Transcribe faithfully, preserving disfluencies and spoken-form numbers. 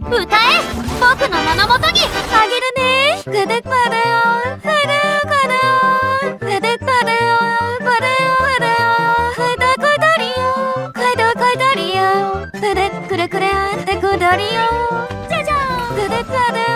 歌え、僕の名のもとに。あげるね。くでパレオフレオカレオくでパレオパレオフレオフダコダリオカイドカイダリオくでくれくれでくだりよじゃじゃんくでパレオ